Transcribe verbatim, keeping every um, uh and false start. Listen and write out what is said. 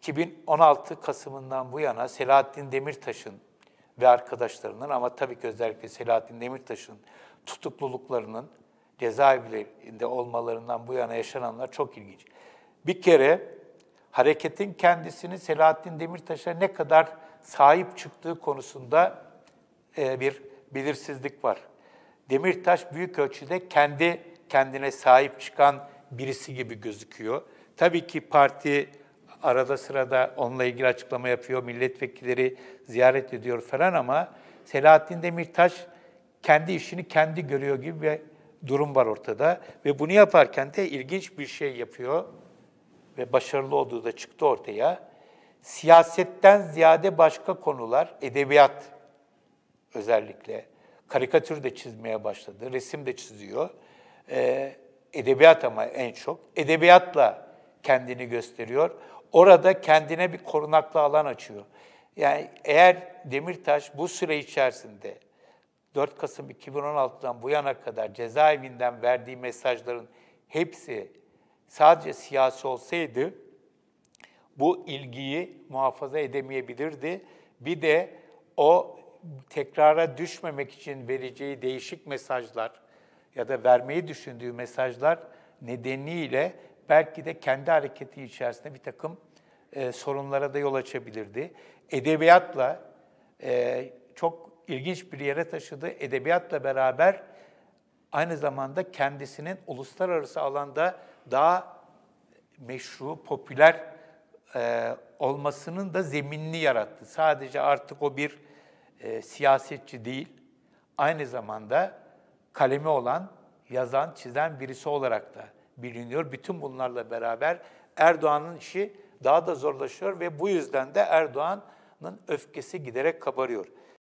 iki bin on altı Kasım'ından bu yana Selahattin Demirtaş'ın ve arkadaşlarının ama tabii ki özellikle Selahattin Demirtaş'ın tutukluluklarının cezaevlerinde olmalarından bu yana yaşananlar çok ilginç. Bir kere hareketin kendisini Selahattin Demirtaş'a ne kadar sahip çıktığı konusunda e, bir belirsizlik var. Demirtaş büyük ölçüde kendi kendine sahip çıkan birisi gibi gözüküyor. Tabii ki parti arada sırada onunla ilgili açıklama yapıyor, milletvekilleri ziyaret ediyor falan ama Selahattin Demirtaş kendi işini kendi görüyor gibi bir durum var ortada. Ve bunu yaparken de ilginç bir şey yapıyor ve başarılı olduğu da çıktı ortaya. Siyasetten ziyade başka konular, edebiyat özellikle, karikatür de çizmeye başladı, resim de çiziyor. Ee, edebiyat ama en çok. Edebiyatla kendini gösteriyor. Orada kendine bir korunaklı alan açıyor. Yani eğer Demirtaş bu süre içerisinde dört Kasım iki bin on altıdan bu yana kadar cezaevinden verdiği mesajların hepsi sadece siyasi olsaydı bu ilgiyi muhafaza edemeyebilirdi. Bir de o tekrara düşmemek için vereceği değişik mesajlar ya da vermeyi düşündüğü mesajlar nedeniyle belki de kendi hareketi içerisinde bir takım e, sorunlara da yol açabilirdi. Edebiyatla e, çok ilginç bir yere taşıdı. Edebiyatla beraber aynı zamanda kendisinin uluslararası alanda daha meşru, popüler e, olmasının da zeminini yarattı. Sadece artık o bir e, siyasetçi değil, aynı zamanda kalemi olan, yazan, çizen birisi olarak da biliniyor. Bütün bunlarla beraber Erdoğan'ın işi daha da zorlaşıyor ve bu yüzden de Erdoğan'ın öfkesi giderek kabarıyor.